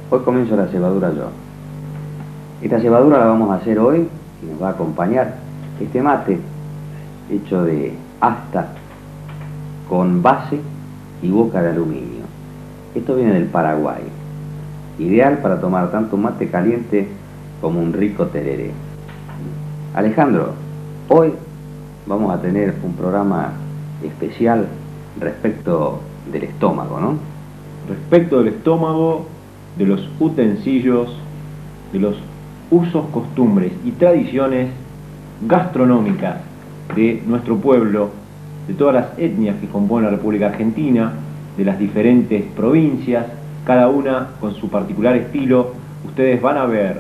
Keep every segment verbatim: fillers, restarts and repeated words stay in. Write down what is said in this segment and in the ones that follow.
Hoy comienzo la cebadura yo. Esta cebadura la vamos a hacer hoy y nos va a acompañar este mate hecho de asta con base y boca de aluminio. Esto viene del Paraguay. Ideal para tomar tanto mate caliente como un rico tereré. Alejandro, hoy vamos a tener un programa especial respecto del estómago, ¿no? Respecto del estómago, de los utensilios, de los usos, costumbres y tradiciones gastronómicas de nuestro pueblo, de todas las etnias que componen la República Argentina, de las diferentes provincias, cada una con su particular estilo. Ustedes van a ver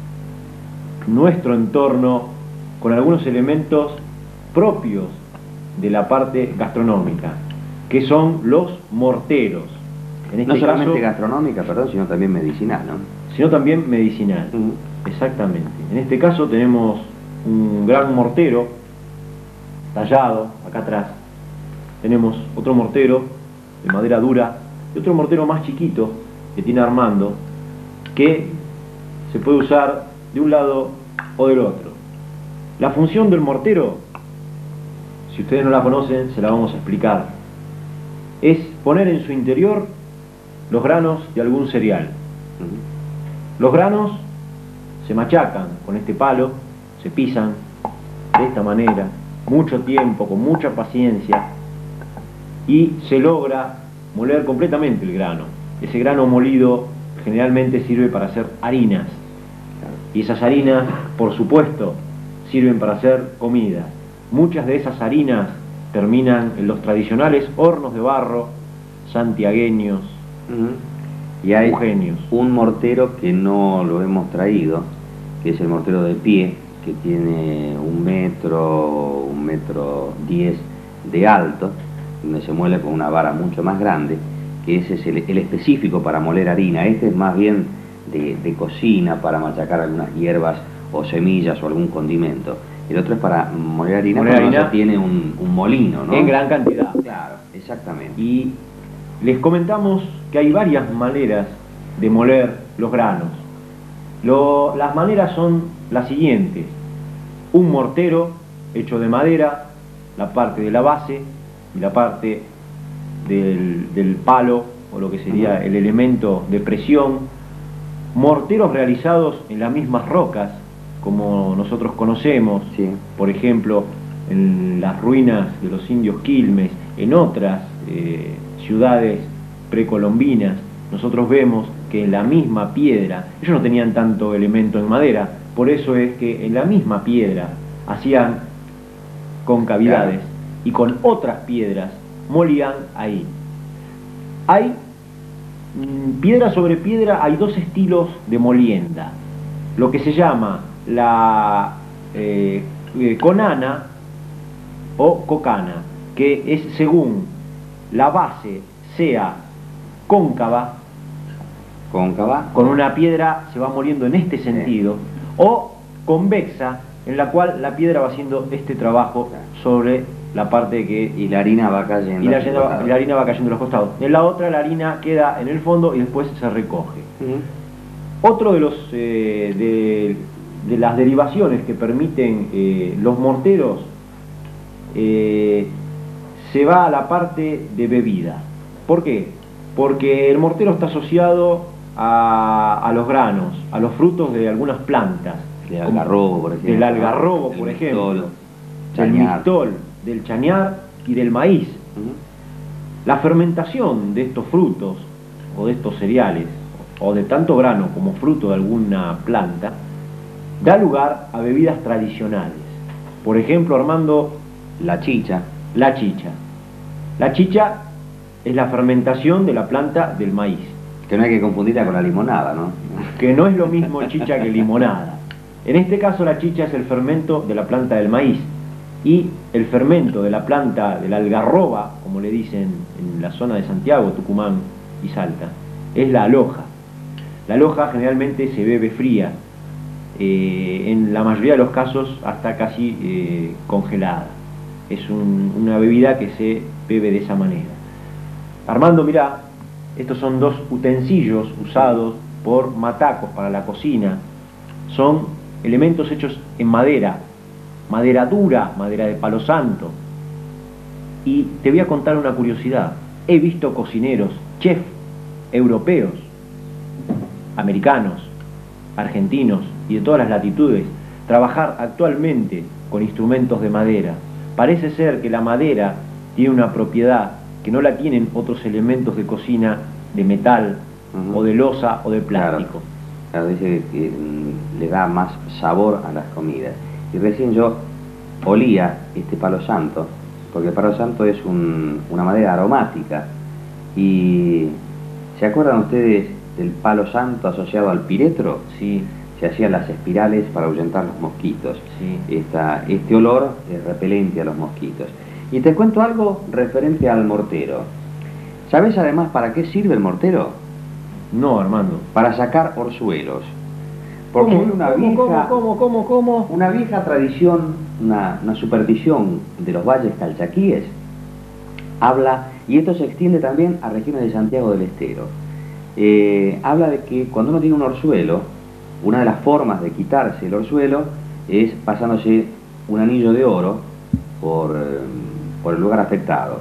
nuestro entorno con algunos elementos propios de la parte gastronómica, que son los morteros. En este no solamente caso, gastronómica, perdón, sino también medicinal, ¿no? Sino también medicinal. Uh-huh. Exactamente. En este caso tenemos un gran mortero tallado acá atrás. Tenemos otro mortero de madera dura y otro mortero más chiquito que tiene Armando, que se puede usar de un lado o del otro. La función del mortero, si ustedes no la conocen, se la vamos a explicar. Es poner en su interior los granos de algún cereal. Uh-huh. Los granos se machacan con este palo, se pisan de esta manera, mucho tiempo, con mucha paciencia, y se logra moler completamente el grano. Ese grano molido generalmente sirve para hacer harinas, y esas harinas, por supuesto, sirven para hacer comida. Muchas de esas harinas terminan en los tradicionales hornos de barro santiagueños. Uh-huh. Y hay Eugenios. Un mortero que no lo hemos traído, que es el mortero de pie, que tiene un metro, un metro diez de alto, donde se muele con una vara mucho más grande, que ese es el, el específico para moler harina. Este es más bien de, de cocina, para machacar algunas hierbas o semillas o algún condimento. El otro es para moler harina, moler cuando harina no tiene un, un molino, ¿no? En gran cantidad. Claro, exactamente. Y les comentamos que hay varias maneras de moler los granos. Lo, las maneras son las siguientes: un mortero hecho de madera, la parte de la base y la parte del, del palo, o lo que sería el elemento de presión. Morteros realizados en las mismas rocas, como nosotros conocemos, sí. Por ejemplo, en las ruinas de los indios Quilmes, en otras eh, ciudades precolombinas, nosotros vemos que en la misma piedra, ellos no tenían tanto elemento en madera, por eso es que en la misma piedra hacían concavidades, claro, y con otras piedras molían ahí. Hay mmm, piedra sobre piedra, hay dos estilos de molienda: lo que se llama la eh, eh, conana o cocana, que es según la base sea cóncava, cóncava, con una piedra se va moliendo en este sentido, sí, o convexa, en la cual la piedra va haciendo este trabajo sobre la parte que... Y la harina va cayendo. Y la, harina, la harina va cayendo a los costados. En la otra la harina queda en el fondo y después se recoge. Uh-huh. Otro de, los, eh, de, de las derivaciones que permiten eh, los morteros eh, se va a la parte de bebida. ¿Por qué? Porque el mortero está asociado a, a los granos, a los frutos de algunas plantas. Del algarrobo, por ejemplo. Del algarrobo, por ejemplo. Del mistol, del chañar y del maíz. Uh-huh. La fermentación de estos frutos o de estos cereales, o de tanto grano como fruto de alguna planta, da lugar a bebidas tradicionales. Por ejemplo, Armando, la chicha. La chicha. La chicha es la fermentación de la planta del maíz. Que no hay que confundirla con la limonada, ¿no? Que no es lo mismo chicha que limonada. En este caso la chicha es el fermento de la planta del maíz, y el fermento de la planta de la algarroba, como le dicen en la zona de Santiago, Tucumán y Salta, es la aloja. La aloja generalmente se bebe fría, eh, en la mayoría de los casos hasta casi eh, congelada. Es un, una bebida que se bebe de esa manera. Armando, mirá, estos son dos utensilios usados por matacos para la cocina son elementos hechos en madera, madera dura, madera de palo santo. Y te voy a contar una curiosidad. He visto cocineros, chefs europeos, americanos, argentinos y de todas las latitudes trabajar actualmente con instrumentos de madera. Parece ser que la madera tiene una propiedad que no la tienen otros elementos de cocina de metal, uh-huh, o de loza o de plástico. Claro, claro, dice que mm, le da más sabor a las comidas. Y recién yo olía este palo santo, porque el palo santo es un, una madera aromática. Y ¿se acuerdan ustedes del palo santo asociado al piretro? Sí. Se hacían las espirales para ahuyentar los mosquitos. Sí. Esta, este olor es repelente a los mosquitos. Y te cuento algo referente al mortero. ¿Sabes además para qué sirve el mortero? No, Armando. Para sacar orzuelos. Porque ¿Cómo, hay una cómo, vieja, cómo, cómo, cómo? una vieja tradición, una, una superstición de los valles calchaquíes, habla, y esto se extiende también a regiones de Santiago del Estero, eh, habla de que cuando uno tiene un orzuelo, una de las formas de quitarse el orzuelo es pasándose un anillo de oro por, eh, por el lugar afectado.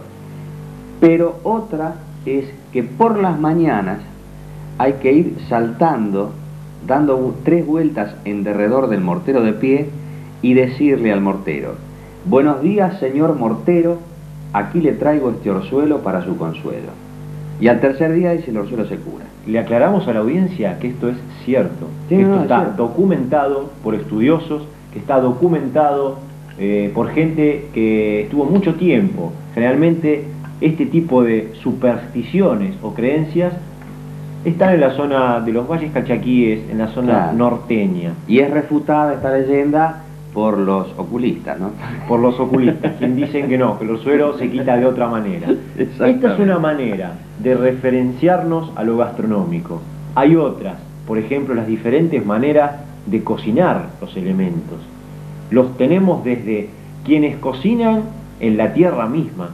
Pero otra es que por las mañanas hay que ir saltando, dando tres vueltas en derredor del mortero de pie y decirle al mortero: buenos días, señor mortero, aquí le traigo este orzuelo para su consuelo. Y al tercer día dice el orzuelo se cura. Le aclaramos a la audiencia que esto es cierto, sí, que esto no, está cierto. documentado por estudiosos, que está documentado eh, por gente que estuvo mucho tiempo. Generalmente este tipo de supersticiones o creencias están en la zona de los valles calchaquíes, en la zona claro. norteña. Y es refutada esta leyenda por los oculistas, ¿no? Por los oculistas, quien dicen que no, que el orzuelo se quita de otra manera. Esta es una manera de referenciarnos a lo gastronómico. Hay otras, por ejemplo, las diferentes maneras de cocinar los elementos. Los tenemos desde quienes cocinan en la tierra misma,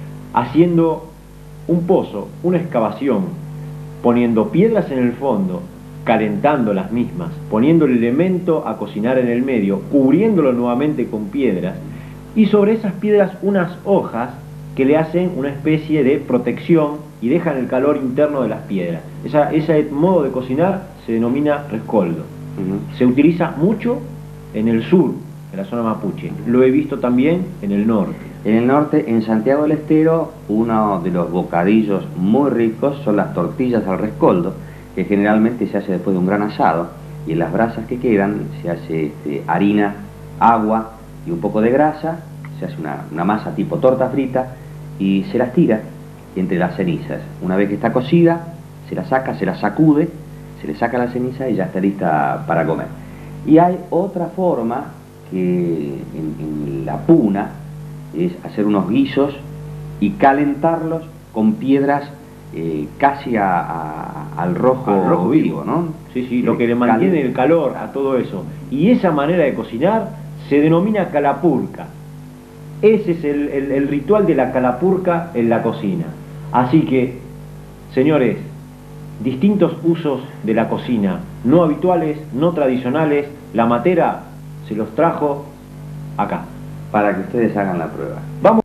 haciendo un pozo, una excavación, poniendo piedras en el fondo, calentando las mismas, poniendo el elemento a cocinar en el medio, cubriéndolo nuevamente con piedras, y sobre esas piedras unas hojas que le hacen una especie de protección y dejan el calor interno de las piedras. Esa, ese modo de cocinar se denomina rescoldo. Uh-huh. Se utiliza mucho en el sur, en la zona mapuche. Lo he visto también en el norte. En el norte, en Santiago del Estero, uno de los bocadillos muy ricos son las tortillas al rescoldo, que generalmente se hace después de un gran asado, y en las brasas que quedan se hace este, harina, agua y un poco de grasa, se hace una, una masa tipo torta frita y se las tira entre las cenizas. Una vez que está cocida, se la saca, se la sacude, se le saca la ceniza y ya está lista para comer. Y hay otra forma que en, en la puna es hacer unos guisos y calentarlos con piedras eh, casi a, a, al rojo, al rojo vivo, ¿no? Sí, sí, lo que le mantiene el calor a todo eso. Y esa manera de cocinar se denomina calapurca. Ese es el, el, el ritual de la calapurca en la cocina. Así que, señores, distintos usos de la cocina, no habituales, no tradicionales, la matera se los trajo acá. Para que ustedes hagan la prueba. Vamos.